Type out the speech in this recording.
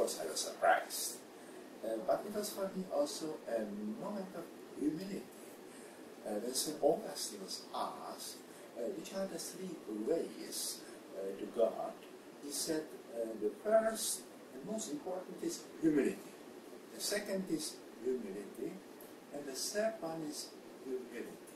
course, I was surprised. But it was for me also a moment of humility. When St. Augustine was asked, which are the three ways to God, he said the first and most important is humility. The second is humility, and the third one is humility.